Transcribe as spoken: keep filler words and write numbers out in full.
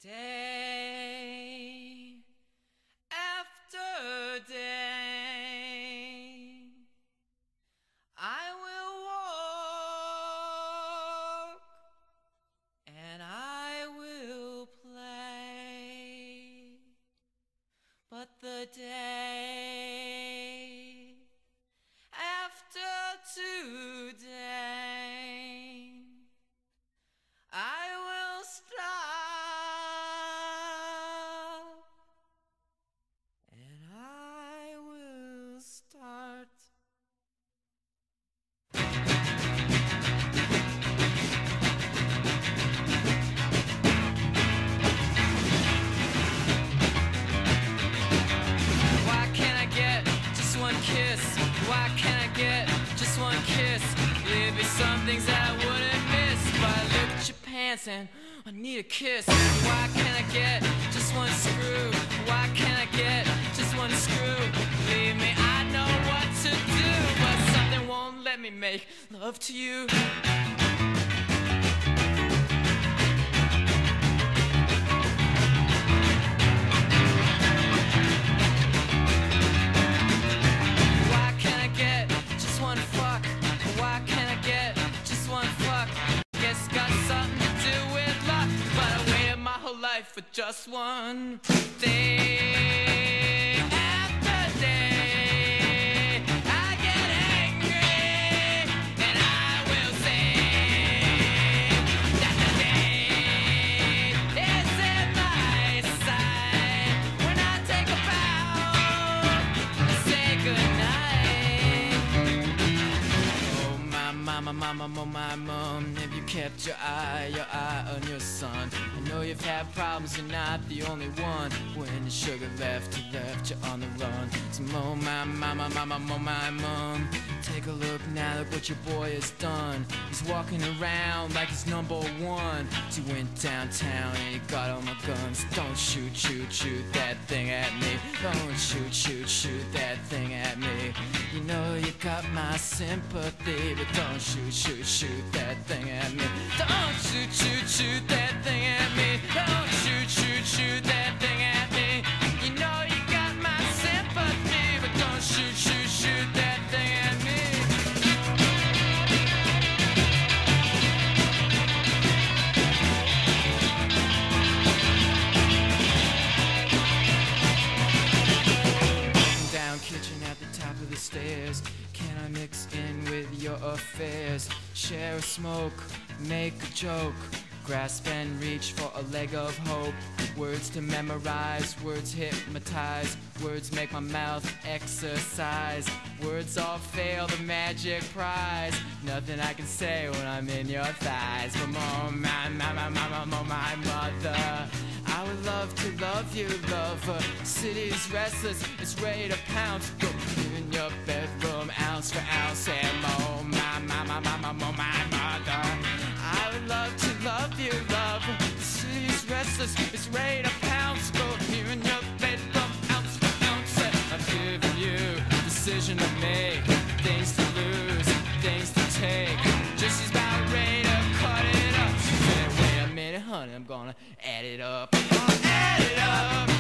Day after day, I will walk and I will play, but the day after today, I will stop and I will start. Why can't I get just one kiss? Why can't I get just one kiss? There'd be some things that I wouldn't miss, but I look at your pants and I need a kiss. Why can't I get just one screw? Why can't I get just one screw? Believe me, I know what to do, but something won't let me make love to you. Why can't I get just one fuck? Why can't I get just one fuck? Guess it's got something to do with luck, but I waited my whole life for just one day after day. I get angry and I will say that the day is in my sight. When I take a bow and say goodnight. Oh my mama, mama, oh my mom, have you kept your eye, your eye on your son? I know you've had problems, you're not the only one. When your sugar left, you left you on the run. So oh my mama, mama, oh my mom, take a look now, look what your boy has done. He's walking around like he's number one. So he went downtown and he got all my guns. Don't shoot, shoot, shoot that thing at me. Don't shoot, shoot, shoot that thing at me. You know you got my sympathy, but don't shoot, shoot, shoot that thing at me. Don't shoot, shoot, shoot that thing at me. Don't shoot, shoot, shoot that thing at me. You know you got my sympathy, but don't shoot, shoot, shoot that thing at me. Walking down kitchen at the top of the stairs. Can I mix in with your affairs? Share a smoke, make a joke, grasp and reach for a leg of hope. Words to memorize, words hypnotize, words make my mouth exercise. Words all fail the magic prize. Nothing I can say when I'm in your thighs. But oh my, my, my, my, my, my, my mother, I would love to love you, lover. City's restless, it's ready to pounce. Go in your bedroom, ounce for ounce. And oh my, my, my, my, my, my, my mother, I would love to love you, lover. City's restless, it's ready to pounce. Go here in your bedroom, ounce for ounce. I've given you decision to make, things to lose, things to take. Just she's about ready to cut it up. She said, wait a minute, honey, I'm gonna add it up. Add it up.